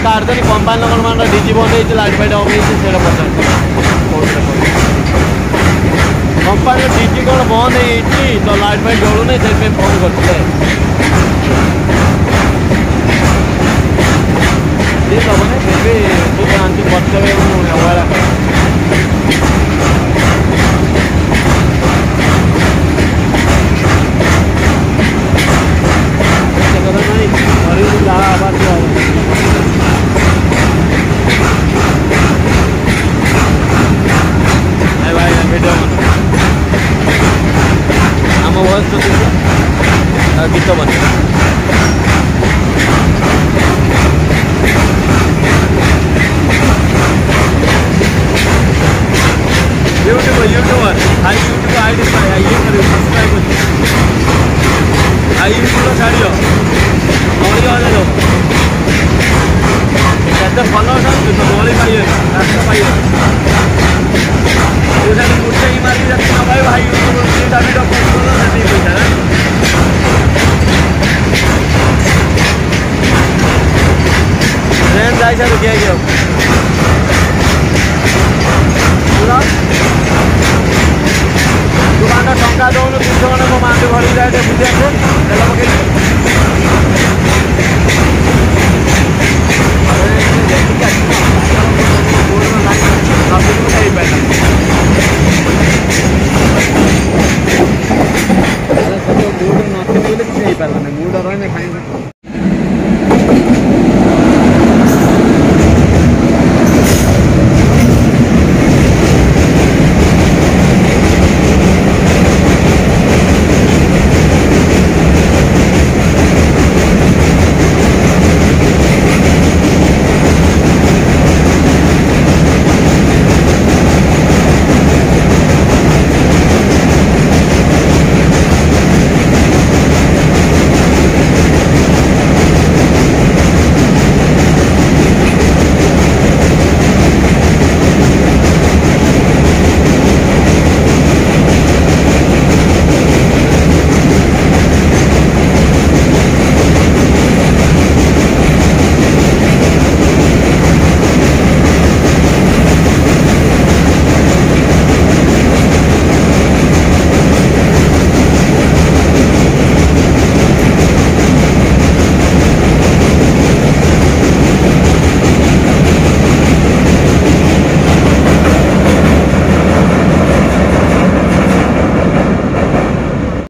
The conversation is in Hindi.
काटदेनि कंपानी लोक मान डीजी बंद हो लाइट फाइट ऑफ से पचार कंपानी डीजी कौन बंद हो तो लाइट फाइट जलूनी से फोन करते हेनी फिर भी तू जानती कर्तव्य अवहेला गीत बन यूट्यूबर हाई यूट्यूब आईडी ये सब्सक्राइब हाई यूट्यूब छाड़ियो केते फॉलोअर्स आसु तो मोली पाइए रास्ता पाइए तू जानी गुटे ही मारी जाती ना भाई भाई यूट्यूब सीधा वीडियो पोस्ट करो नहीं पैसा ना ट्रेन जाए तो क्या गया पूरा दुकान टंका दौन 200 खंडे मो माँ घर जाए बुझे तेल पकड़ मुड रही खाई